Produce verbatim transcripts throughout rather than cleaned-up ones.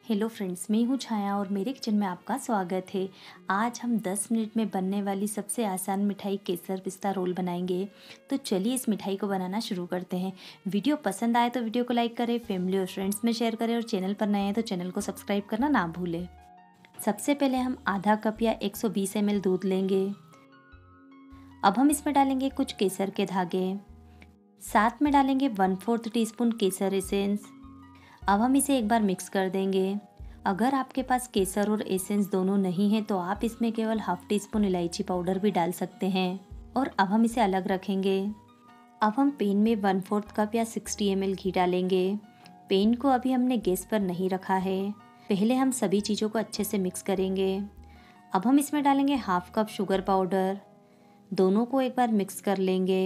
Hello friends, मैं हूँ छाया और मेरे किचन में आपका स्वागत है। आज हम दस मिनट में बनने वाली सबसे आसान मिठाई केसर पिस्ता रोल बनाएंगे। तो चलिए इस मिठाई को बनाना शुरू करते हैं। वीडियो पसंद आए तो वीडियो को लाइक करें, फैमिली और फ्रेंड्स में शेयर करें और चैनल पर नए हैं तो चैनल को सब्सक्राइब करना ना भूलें। सबसे पहले हम आधा कप या एक सौ बीस एम एल दूध लेंगे। अब हम इसमें डालेंगे कुछ केसर के धागे, साथ में डालेंगे वन फोर्थ टी स्पून केसर एसेंस। अब हम इसे एक बार मिक्स कर देंगे। अगर आपके पास केसर और एसेंस दोनों नहीं है तो आप इसमें केवल हाफ टी स्पून इलायची पाउडर भी डाल सकते हैं। और अब हम इसे अलग रखेंगे। अब हम पैन में वन फोर्थ कप या सिक्सटी एम एल घी डालेंगे। पैन को अभी हमने गैस पर नहीं रखा है। पहले हम सभी चीज़ों को अच्छे से मिक्स करेंगे। अब हम इसमें डालेंगे हाफ कप शुगर पाउडर। दोनों को एक बार मिक्स कर लेंगे।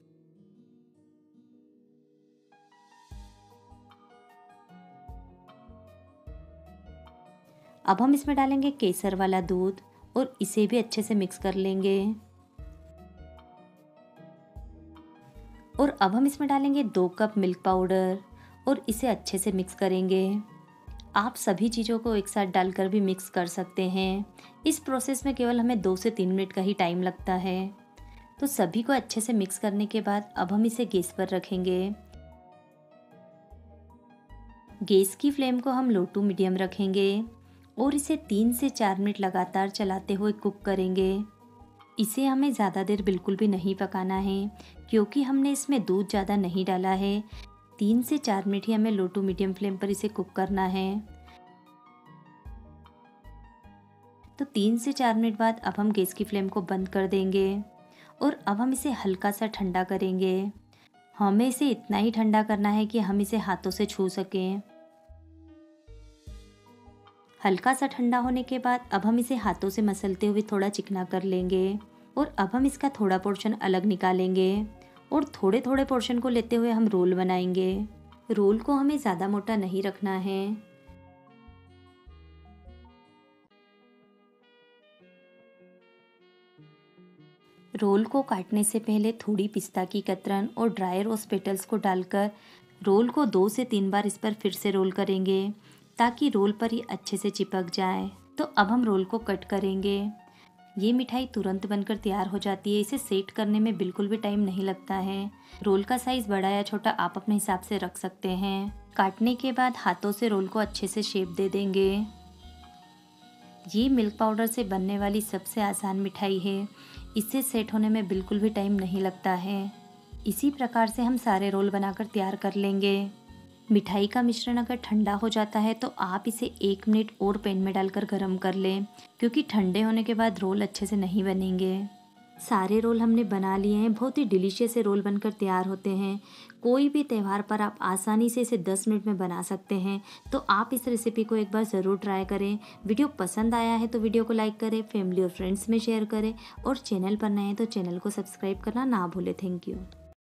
अब हम इसमें डालेंगे केसर वाला दूध और इसे भी अच्छे से मिक्स कर लेंगे। और अब हम इसमें डालेंगे दो कप मिल्क पाउडर और इसे अच्छे से मिक्स करेंगे। आप सभी चीज़ों को एक साथ डालकर भी मिक्स कर सकते हैं। इस प्रोसेस में केवल हमें दो से तीन मिनट का ही टाइम लगता है। तो सभी को अच्छे से मिक्स करने के बाद अब हम इसे गैस पर रखेंगे। गैस की फ्लेम को हम लो टू मीडियम रखेंगे और इसे तीन से चार मिनट लगातार चलाते हुए कुक करेंगे। इसे हमें ज़्यादा देर बिल्कुल भी नहीं पकाना है क्योंकि हमने इसमें दूध ज़्यादा नहीं डाला है। तीन से चार मिनट ही हमें लो टू मीडियम फ्लेम पर इसे कुक करना है। तो तीन से चार मिनट बाद अब हम गैस की फ्लेम को बंद कर देंगे और अब हम इसे हल्का सा ठंडा करेंगे। हमें इसे इतना ही ठंडा करना है कि हम इसे हाथों से छू सकें। हल्का सा ठंडा होने के बाद अब हम इसे हाथों से मसलते हुए थोड़ा चिकना कर लेंगे और अब हम इसका थोड़ा पोर्शन अलग निकालेंगे और थोड़े थोड़े पोर्शन को लेते हुए हम रोल बनाएंगे। रोल को हमें ज़्यादा मोटा नहीं रखना है। रोल को काटने से पहले थोड़ी पिस्ता की कतरन और ड्राई रोज पेटल्स को डालकर रोल को दो से तीन बार इस पर फिर से रोल करेंगे ताकि रोल पर ही अच्छे से चिपक जाए। तो अब हम रोल को कट करेंगे। ये मिठाई तुरंत बनकर तैयार हो जाती है। इसे सेट करने में बिल्कुल भी टाइम नहीं लगता है। रोल का साइज बड़ा या छोटा आप अपने हिसाब से रख सकते हैं। काटने के बाद हाथों से रोल को अच्छे से शेप दे देंगे। ये मिल्क पाउडर से बनने वाली सबसे आसान मिठाई है। इससे सेट होने में बिल्कुल भी टाइम नहीं लगता है। इसी प्रकार से हम सारे रोल बनाकर तैयार कर लेंगे। मिठाई का मिश्रण अगर ठंडा हो जाता है तो आप इसे एक मिनट और पैन में डालकर गरम कर लें क्योंकि ठंडे होने के बाद रोल अच्छे से नहीं बनेंगे। सारे रोल हमने बना लिए हैं। बहुत ही डिलीशियस से रोल बनकर तैयार होते हैं। कोई भी त्यौहार पर आप आसानी से इसे दस मिनट में बना सकते हैं। तो आप इस रेसिपी को एक बार ज़रूर ट्राई करें। वीडियो पसंद आया है तो वीडियो को लाइक करें, फैमिली और फ्रेंड्स में शेयर करें और चैनल पर नए हैं तो चैनल को सब्सक्राइब करना ना भूलें। Thank you.